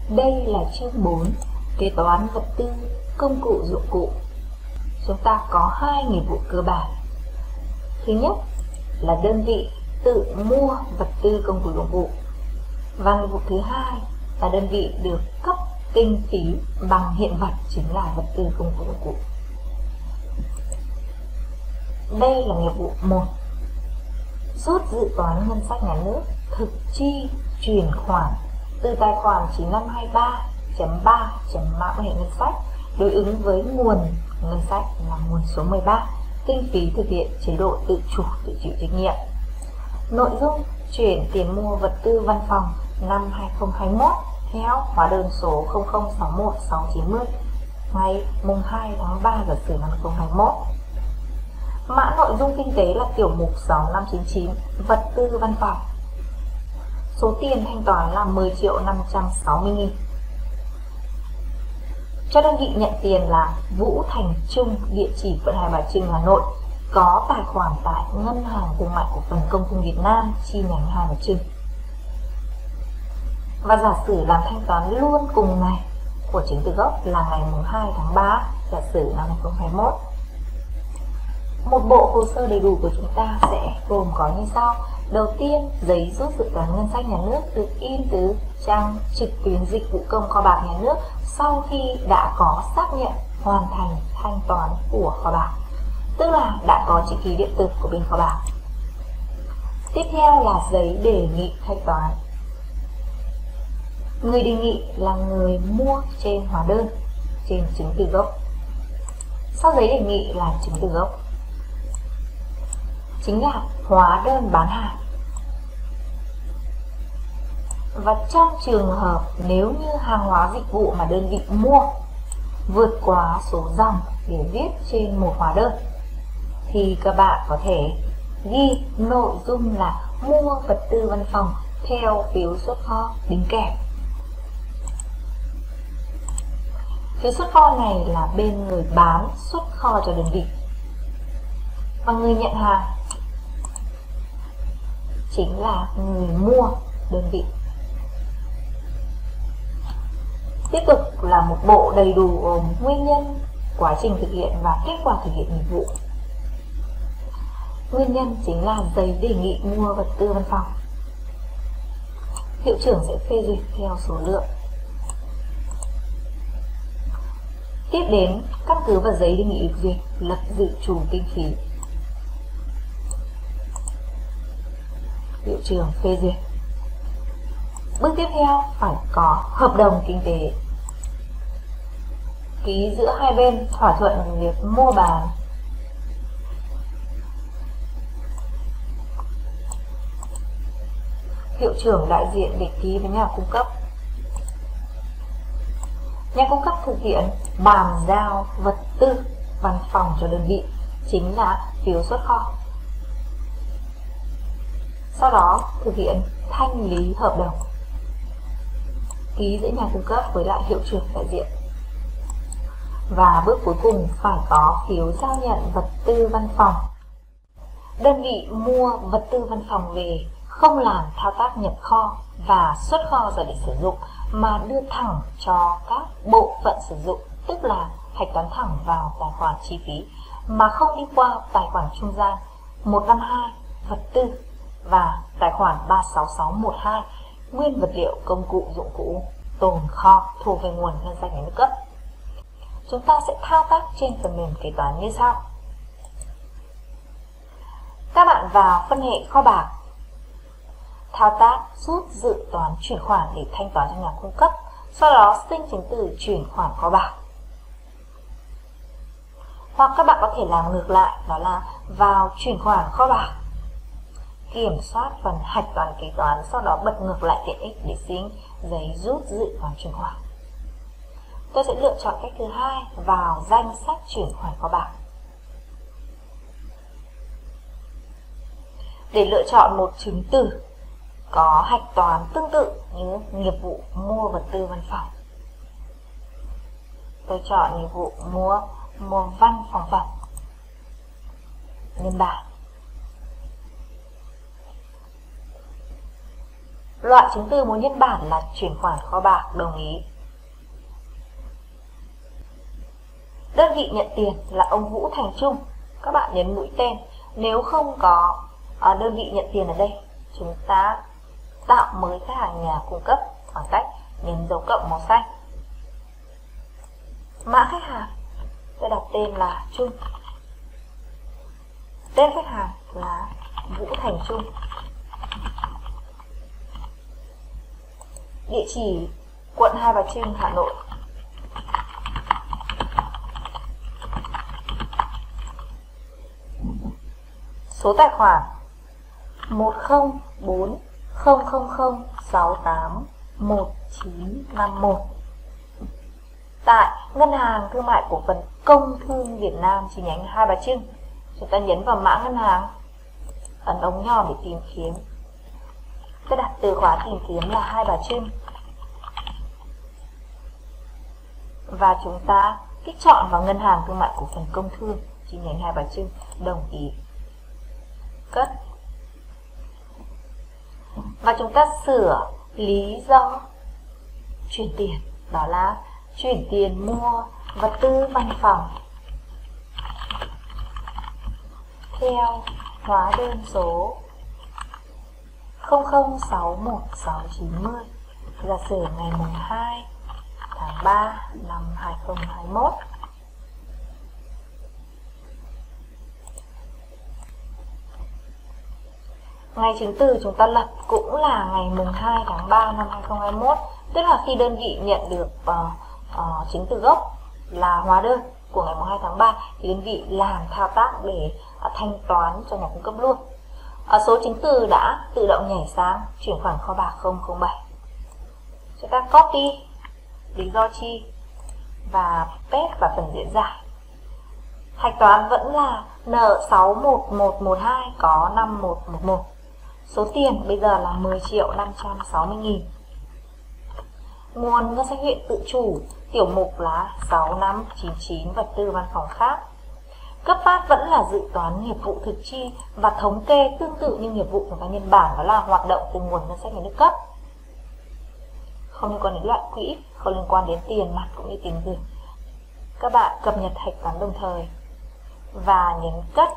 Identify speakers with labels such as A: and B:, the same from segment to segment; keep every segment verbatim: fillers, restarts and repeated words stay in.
A: Đây là chương bốn, kế toán vật tư, công cụ dụng cụ. Chúng ta có hai nghiệp vụ cơ bản. Thứ nhất là đơn vị tự mua vật tư, công cụ dụng cụ. Và nghiệp vụ thứ hai là đơn vị được cấp kinh phí bằng hiện vật, chính là vật tư, công cụ dụng cụ. Đây là nghiệp vụ một. Rút dự toán ngân sách nhà nước, thực chi chuyển khoản từ tài khoản chín năm hai ba chấm ba chấm mã hệ ngân sách đối ứng với nguồn ngân sách là nguồn số mười ba, kinh phí thực hiện chế độ tự chủ tự chịu trách nhiệm. Nội dung chuyển tiền mua vật tư văn phòng năm hai nghìn không trăm hai mươi mốt theo hóa đơn số không không sáu một sáu chín không ngày mùng hai tháng ba lịch sử năm hai nghìn không trăm hai mươi mốt. Mã nội dung kinh tế là tiểu mục sáu năm chín chín vật tư văn phòng. Số tiền thanh toán là mười triệu năm trăm sáu mươi nghìn. Cho đơn vị nhận tiền là Vũ Thành Trung, địa chỉ quận Hai Bà Trưng, Hà Nội, có tài khoản tại Ngân hàng Thương mại Cổ phần Công thương Việt Nam chi nhánh Hai Bà Trưng. Và giả sử làm thanh toán luôn cùng ngày của chứng từ gốc là ngày mùng hai tháng ba giả sử năm hai nghìn không trăm hai mươi mốt. Một bộ hồ sơ đầy đủ của chúng ta sẽ gồm có như sau. Đầu tiên, giấy rút dự toán ngân sách nhà nước được in từ trang trực tuyến dịch vụ công kho bạc nhà nước sau khi đã có xác nhận hoàn thành thanh toán của kho bạc, tức là đã có chữ ký điện tử của bên kho bạc. Tiếp theo là giấy đề nghị thanh toán. Người đề nghị là người mua trên hóa đơn, trên chứng từ gốc. Sau giấy đề nghị là chứng từ gốc, chính là hóa đơn bán hàng. Và trong trường hợp nếu như hàng hóa dịch vụ mà đơn vị mua vượt quá số dòng để viết trên một hóa đơn thì các bạn có thể ghi nội dung là mua vật tư văn phòng theo phiếu xuất kho đính kèm. Phiếu xuất kho này là bên người bán xuất kho cho đơn vị, và người nhận hàng chính là người mua đơn vị. Tiếp tục là một bộ đầy đủ gồm nguyên nhân, quá trình thực hiện và kết quả thực hiện nhiệm vụ. Nguyên nhân chính là giấy đề nghị mua vật tư văn phòng. Hiệu trưởng sẽ phê duyệt theo số lượng. Tiếp đến, căn cứ vào giấy đề nghị được duyệt, lập dự trù kinh phí. Hiệu trưởng phê duyệt. Bước tiếp theo phải có hợp đồng kinh tế, ký giữa hai bên thỏa thuận việc mua bán. Hiệu trưởng đại diện để ký với nhà cung cấp. Nhà cung cấp thực hiện bàn giao vật tư văn phòng cho đơn vị, chính là phiếu xuất kho. Sau đó thực hiện thanh lý hợp đồng, ký giữa nhà cung cấp với lại hiệu trưởng đại diện. Và bước cuối cùng phải có phiếu giao nhận vật tư văn phòng. Đơn vị mua vật tư văn phòng về không làm thao tác nhập kho và xuất kho ra để sử dụng, mà đưa thẳng cho các bộ phận sử dụng, tức là hạch toán thẳng vào tài khoản chi phí mà không đi qua tài khoản trung gian một năm hai vật tư và tài khoản ba sáu sáu một hai nguyên vật liệu, công cụ dụng cụ tồn kho thuộc về nguồn ngân sách nhà nước cấp. Chúng ta sẽ thao tác trên phần mềm kế toán như sau. Các bạn vào phân hệ kho bạc, thao tác rút dự toán chuyển khoản để thanh toán cho nhà cung cấp, sau đó sinh chứng từ chuyển khoản kho bạc. Hoặc các bạn có thể làm ngược lại, đó là vào chuyển khoản kho bạc, kiểm soát phần hạch toán kế toán, sau đó bật ngược lại tiện ích để sinh giấy rút dự toán chuyển khoản. Tôi sẽ lựa chọn cách thứ hai, vào danh sách chuyển khoản kho bạc. Để lựa chọn một chứng từ có hạch toán tương tự như nghiệp vụ mua vật tư văn phòng, tôi chọn nghiệp vụ mua mua văn phòng phẩm, nhân bản. Loại chứng từ muốn nhân bản là chuyển khoản kho bạc, đồng ý. Đơn vị nhận tiền là ông Vũ Thành Trung, các bạn nhấn mũi tên. Nếu không có à, đơn vị nhận tiền ở đây, chúng ta tạo mới khách hàng nhà cung cấp bằng cách nhấn dấu cộng màu xanh. Mã khách hàng tôi đặt tên là Trung, tên khách hàng là Vũ Thành Trung, địa chỉ quận Hai Bà Trưng, Hà Nội. Số tài khoản một không bốn không không không sáu tám một chín năm một. Tại Ngân hàng Thương mại Cổ phần Công thương Việt Nam chi nhánh Hai Bà Trưng. Chúng ta nhấn vào mã ngân hàng, ấn ống nhòm để tìm kiếm. Tôi đặt từ khóa tìm kiếm là Hai Bà Trưng. Và chúng ta kích chọn vào Ngân hàng Thương mại Cổ phần Công thương chi nhánh Hai Bà Trưng, đồng ý. Cất. Và chúng ta sửa lý do chuyển tiền, đó là chuyển tiền mua vật tư văn phòng theo hóa đơn số không không sáu một sáu chín không, giả sử ngày mùng hai tháng ba năm hai nghìn không trăm hai mươi mốt. Ngày chứng từ chúng ta lập cũng là ngày mùng hai tháng ba năm hai nghìn không trăm hai mươi mốt, tức là khi đơn vị nhận được uh, uh, chứng từ gốc là hóa đơn của ngày mùng hai tháng ba thì đơn vị làm thao tác để uh, thanh toán cho nhà cung cấp luôn. Uh, số chứng từ đã tự động nhảy sang chuyển khoản kho bạc không không bảy. Chúng ta copy lý do chi và paste vào phần diễn giải. Hạch toán vẫn là nợ sáu một một một hai có năm một một một. Số tiền bây giờ là mười triệu năm trăm sáu mươi nghìn. Nguồn ngân sách huyện tự chủ, tiểu mục là sáu năm chín chín vật tư văn phòng khác. Cấp phát vẫn là dự toán nghiệp vụ thực chi và thống kê tương tự như nghiệp vụ của cá nhân bản, đó là hoạt động từ nguồn ngân sách nhà nước cấp. Không liên quan đến loại quỹ, không liên quan đến tiền mặt cũng như tiền gửi. Các bạn cập nhật hạch toán đồng thời và nhấn cất.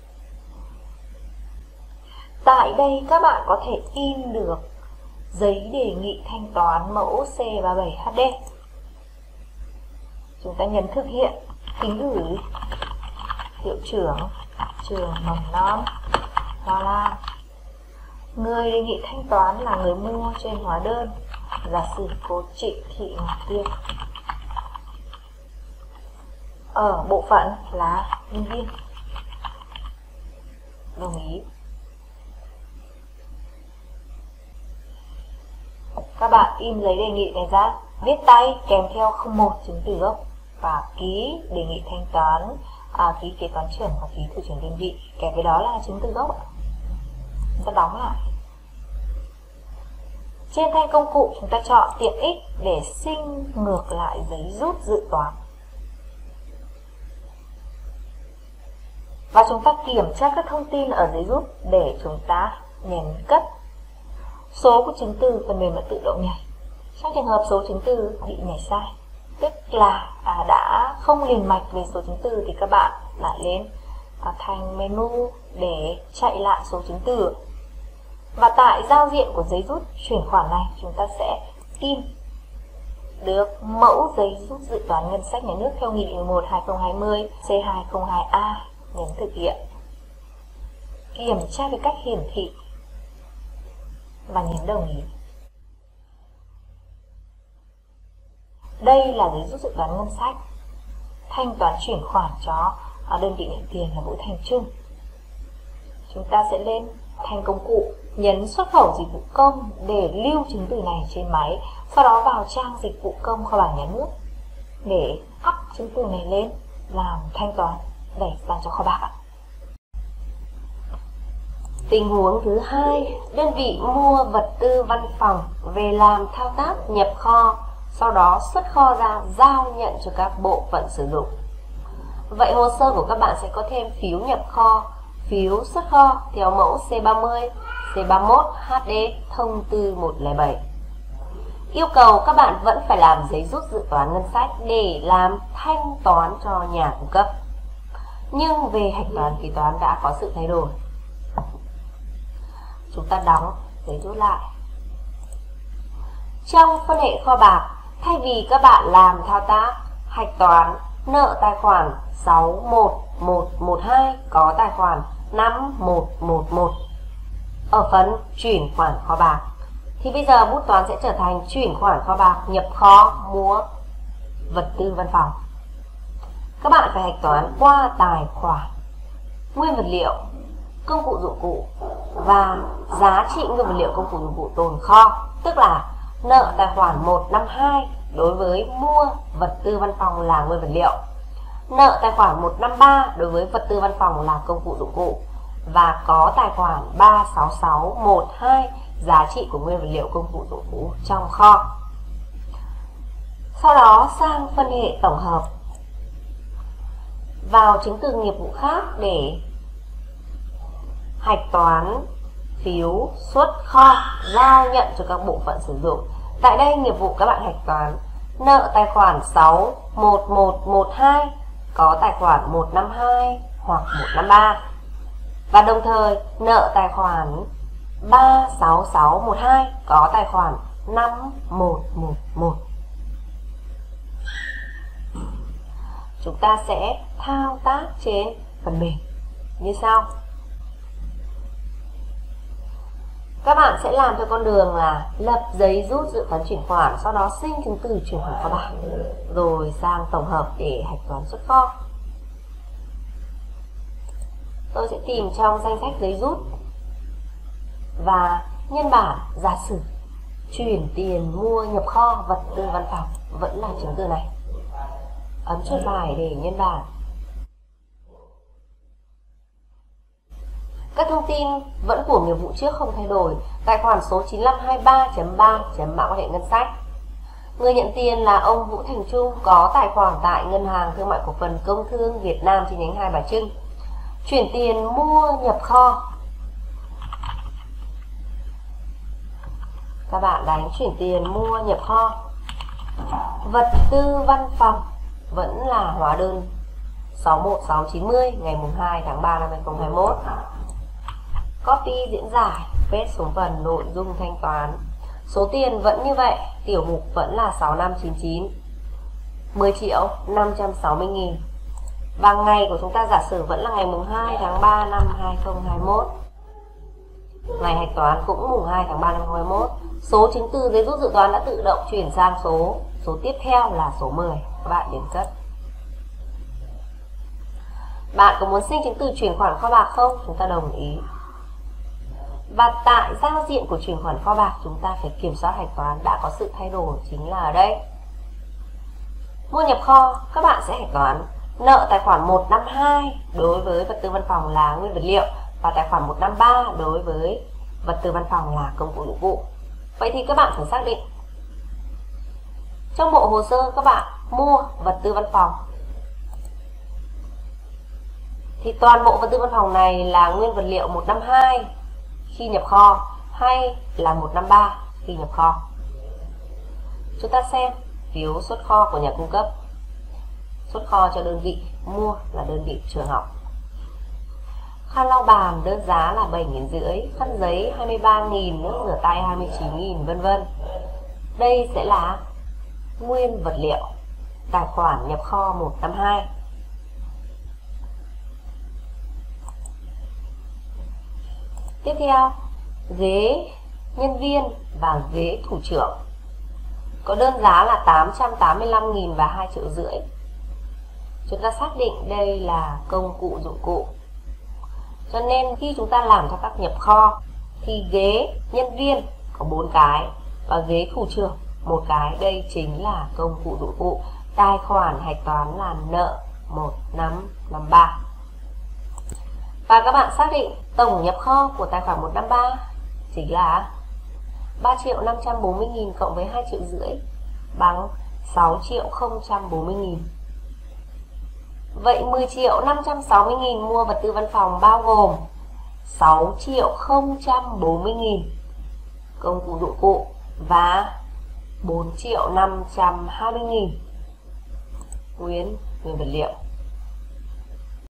A: Tại đây các bạn có thể in được giấy đề nghị thanh toán mẫu C ba mươi bảy H D. Chúng ta nhấn thực hiện, kính gửi hiệu trưởng trường mầm non Hoa Lan. Người đề nghị thanh toán là người mua trên hóa đơn, giả sử cô Trịnh Thị Ngọc Tiên. Ở bộ phận là nhân viên, đồng ý. Các bạn in giấy đề nghị này ra, viết tay kèm theo không một chứng từ gốc và ký đề nghị thanh toán, à, ký kế toán trưởng và ký thủ trưởng đơn vị, kèm với đó là chứng từ gốc. Chúng ta đóng lại. Trên thanh công cụ chúng ta chọn tiện ích để sinh ngược lại giấy rút dự toán. Và chúng ta kiểm tra các thông tin ở giấy rút để chúng ta nhấn cất. Số của chứng từ phần mềm đã tự động nhảy. Trong trường hợp số chứng từ bị nhảy sai, tức là à, đã không liền mạch về số chứng từ, thì các bạn lại lên à, thành menu để chạy lại số chứng từ. Và tại giao diện của giấy rút chuyển khoản này, chúng ta sẽ in được mẫu giấy rút dự toán ngân sách nhà nước theo Nghị định mười một hai nghìn không trăm hai mươi C hai không hai A. Nhấn thực hiện, kiểm tra về cách hiển thị và nhấn đồng ý. Đây là giấy rút dự toán ngân sách thanh toán chuyển khoản cho đơn vị nhận tiền là Vũ Thành Trung. Chúng ta sẽ lên thanh công cụ, nhấn xuất khẩu dịch vụ công để lưu chứng từ này trên máy, sau đó vào trang dịch vụ công kho bạc nhà nước để up chứng từ này lên làm thanh toán đẩy sang cho kho bạc ạ.
B: Tình huống thứ hai, đơn vị mua vật tư văn phòng về làm thao tác nhập kho, sau đó xuất kho ra giao nhận cho các bộ phận sử dụng. Vậy hồ sơ của các bạn sẽ có thêm phiếu nhập kho, phiếu xuất kho theo mẫu C ba mươi, C C ba mươi mốt H D thông tư một không bảy. Yêu cầu các bạn vẫn phải làm giấy rút dự toán ngân sách để làm thanh toán cho nhà cung cấp. Nhưng về hạch toán kế toán đã có sự thay đổi. Chúng ta đóng giấy rút lại. Trong phân hệ kho bạc, thay vì các bạn làm thao tác hạch toán nợ tài khoản sáu một một một hai có tài khoản năm một một một ở phần chuyển khoản kho bạc, thì bây giờ bút toán sẽ trở thành chuyển khoản kho bạc, nhập kho, mua vật tư văn phòng. Các bạn phải hạch toán qua tài khoản nguyên vật liệu, công cụ dụng cụ và giá trị nguyên vật liệu, công cụ dụng cụ tồn kho, tức là nợ tài khoản một năm hai đối với mua vật tư văn phòng là nguyên vật liệu, nợ tài khoản một năm ba đối với vật tư văn phòng là công cụ dụng cụ, và có tài khoản ba sáu sáu một hai giá trị của nguyên vật liệu, công cụ dụng cụ trong kho. Sau đó sang phân hệ tổng hợp, vào chứng từ nghiệp vụ khác để hạch toán phiếu xuất kho giao nhận cho các bộ phận sử dụng. Tại đây nghiệp vụ các bạn hạch toán nợ tài khoản sáu một một một hai có tài khoản một năm hai hoặc một năm ba, và đồng thời nợ tài khoản ba sáu sáu một hai có tài khoản năm một một một. Chúng ta sẽ thao tác trên phần mềm như sau. Các bạn sẽ làm theo con đường là lập giấy rút dự toán chuyển khoản, sau đó sinh chứng từ chuyển khoản kho bạc, rồi sang tổng hợp để hạch toán xuất kho. Tôi sẽ tìm trong danh sách giấy rút và nhân bản giả sử chuyển tiền mua nhập kho vật tư văn phòng vẫn là chứng từ này. Ấn chuột phải để nhân bản. Các thông tin vẫn của nghiệp vụ trước không thay đổi. Tài khoản số chín năm hai ba chấm ba chấm mã quan hệ ngân sách. Người nhận tiền là ông Vũ Thành Trung, có tài khoản tại Ngân hàng Thương mại Cổ phần Công thương Việt Nam chi nhánh Hai Bà Trưng. Chuyển tiền mua nhập kho. Các bạn đánh chuyển tiền mua nhập kho. Vật tư văn phòng vẫn là hóa đơn sáu một sáu chín mươi ngày hai tháng ba năm hai nghìn không trăm hai mươi mốt. Copy diễn giải, paste xuống phần nội dung thanh toán. Số tiền vẫn như vậy, tiểu mục vẫn là sáu năm chín chín, mười triệu năm trăm sáu mươi nghìn. Và ngày của chúng ta giả sử vẫn là ngày hai tháng ba năm hai nghìn không trăm hai mươi mốt. Ngày hạch toán cũng mùng hai tháng ba năm hai nghìn không trăm hai mươi mốt. Số chứng từ giấy rút dự toán đã tự động chuyển sang số số tiếp theo là số mười. Các bạn điền cất. Bạn có muốn sinh chứng từ chuyển khoản kho bạc không? Chúng ta đồng ý. Và tại giao diện của chuyển khoản kho bạc, chúng ta phải kiểm soát hạch toán đã có sự thay đổi, chính là ở đây. Mua nhập kho, các bạn sẽ hạch toán nợ tài khoản một năm hai đối với vật tư văn phòng là nguyên vật liệu, và tài khoản một năm ba đối với vật tư văn phòng là công cụ dụng cụ. Vậy thì các bạn phải xác định trong bộ hồ sơ các bạn mua vật tư văn phòng thì toàn bộ vật tư văn phòng này là nguyên vật liệu một năm hai khi nhập kho hay là một năm ba khi nhập kho. Chúng ta xem phiếu xuất kho của nhà cung cấp. Xuất kho cho đơn vị, mua là đơn vị trường học. Khăn lau bàn đơn giá là bảy nghìn rưỡi, khăn giấy hai mươi ba nghìn, nước rửa tay hai mươi chín nghìn, vân vân. Đây sẽ là nguyên vật liệu, tài khoản nhập kho một năm hai. Tiếp theo, ghế nhân viên và ghế thủ trưởng có đơn giá là tám trăm tám mươi lăm nghìn và hai triệu rưỡi. Chúng ta xác định đây là công cụ dụng cụ. Cho nên khi chúng ta làm thao tác nhập kho thì ghế nhân viên có bốn cái và ghế thủ trưởng một cái. Đây chính là công cụ dụng cụ. Tài khoản hạch toán là nợ một năm năm ba. Và các bạn xác định tổng nhập kho của tài khoản một năm ba chính là ba triệu năm trăm bốn mươi nghìn cộng với hai triệu rưỡi bằng sáu triệu không trăm bốn mươi nghìn. Vậy mười triệu năm trăm sáu mươi nghìn mua vật tư văn phòng bao gồm sáu triệu không trăm bốn mươi nghìn công cụ dụng cụ và bốn triệu năm trăm hai mươi nghìn nguyên nguyên vật liệu.